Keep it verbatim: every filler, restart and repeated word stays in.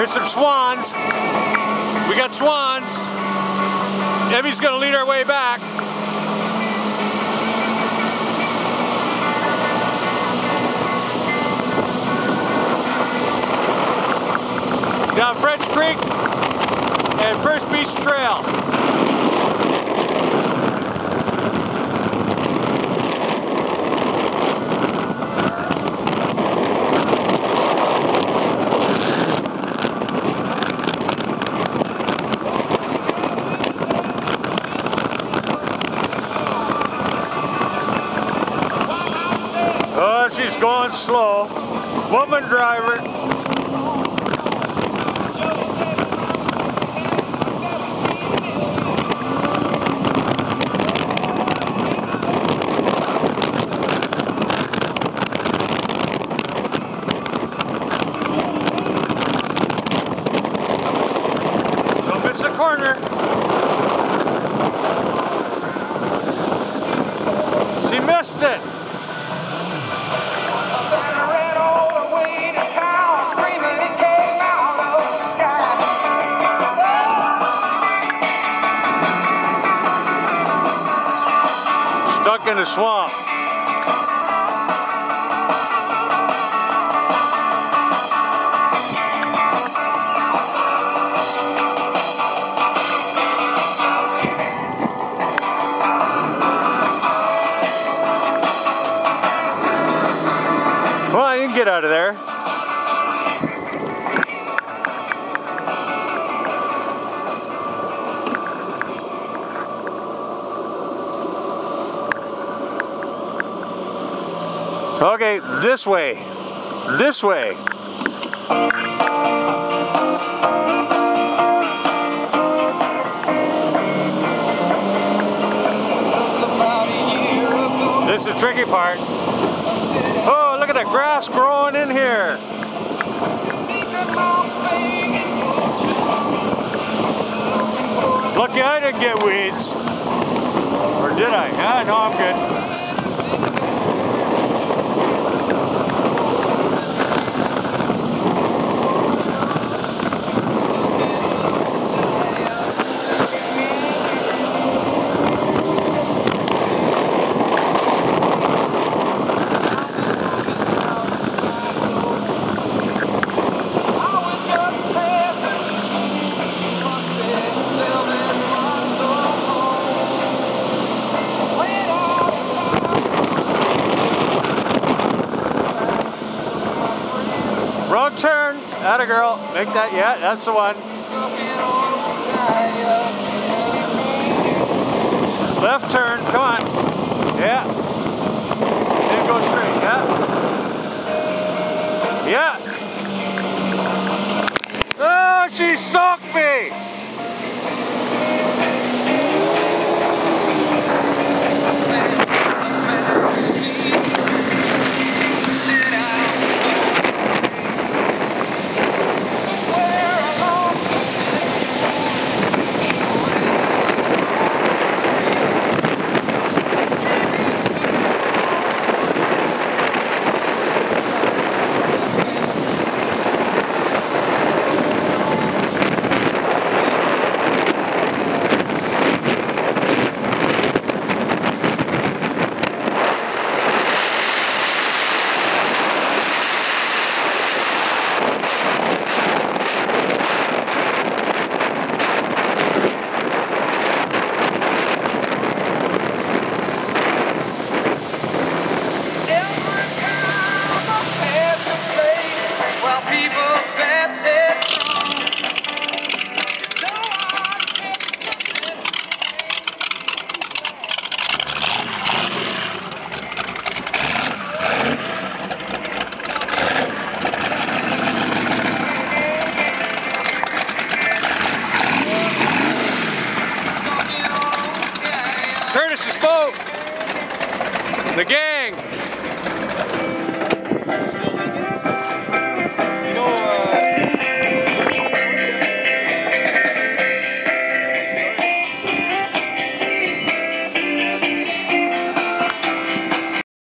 Here's some swans. We got swans. Emmy's gonna lead our way back. Down French Creek and First Beach Trail. Oh, she's going slow. Woman driver. Don't miss a corner. She missed it. Stuck in the swamp. Come on, you can get out of there. Okay, this way. This way. This is the tricky part. Oh, look at the grass growing in here. Lucky I didn't get weeds. Or did I? Ah, no, I'm good. Wrong turn. Atta girl. Make that. Yeah, that's the one. Left turn. Come on. Yeah. Then go straight. Yeah. Yeah. Oh, she socked me. People said they